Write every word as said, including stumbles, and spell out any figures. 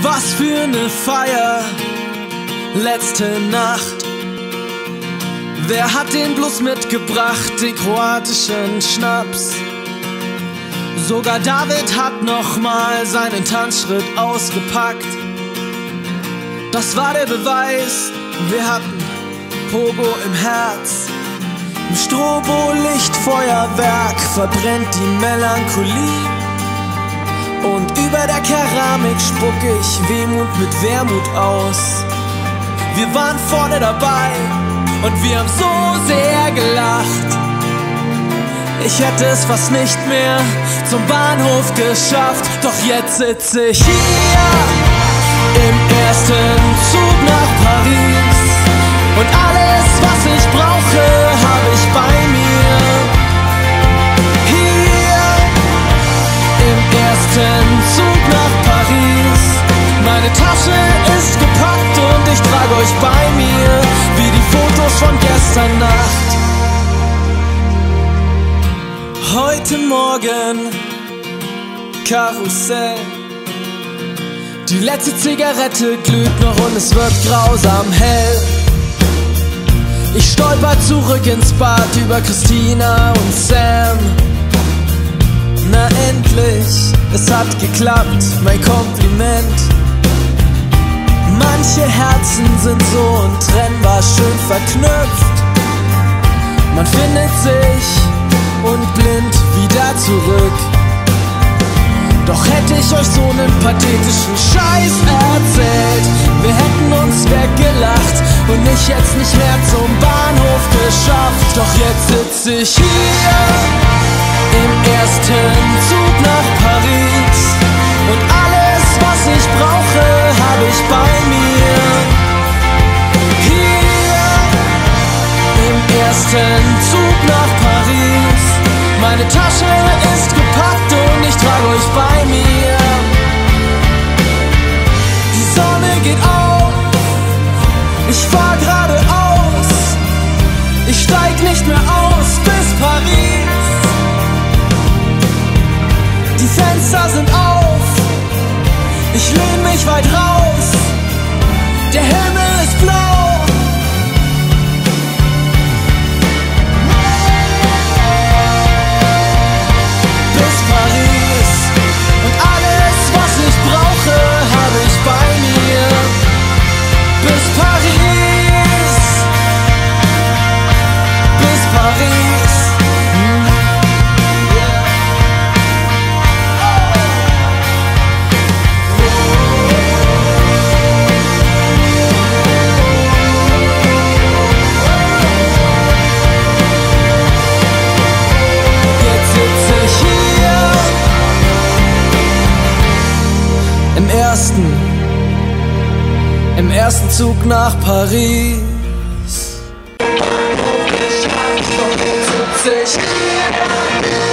Was für ne Feier, letzte Nacht. Wer hat den bloß mitgebracht, den kroatischen Schnaps? Sogar David hat nochmal seinen Tanzschritt ausgepackt. Das war der Beweis, wir hatten Pogo im Herz. Im Strobo-Lichtfeuerwerk verbrennt die Melancholie. Und über der Keramik spuck ich Wehmut mit Wermut aus. Wir waren vorne dabei und wir haben so sehr gelacht. Ich hätte es fast nicht mehr zum Bahnhof geschafft. Doch jetzt sitze ich hier im ersten Zug nach Paris. Und alles, was ich brauche, habe ich bei mir. Hier im ersten Zug nach Paris. Meine Tasche ist gepackt und ich trage euch bei mir, wie die Fotos von gestern Nacht. Heute Morgen Karussell. Die letzte Zigarette glüht noch und es wird grausam hell. Ich stolper zurück ins Bad über Christina und Sam. Na endlich, es hat geklappt, mein Kompliment. Manche Herzen sind so untrennbar schön verknüpft. Man findet sich und blind wieder zurück. Doch hätte ich euch so nen pathetischen Scheiß erzählt, wir hätten uns weggelacht und ich hätt's nicht mehr zum Bahnhof geschafft. Doch jetzt sitze ich hier im ersten Zug nach Paris. Und alles, was ich brauche, habe ich bei mir. Hier im ersten Zug nach Paris. Meine Tasche ist gepackt und ich trage euch bei mir. Die Sonne geht auf, ich fahr geradeaus. Ich steig nicht mehr aus bis Paris. Die Fenster sind auf, ich lehn mich weit raus. Der Himmel ist blau. Im ersten Zug nach Paris. Jetzt sitze ich hier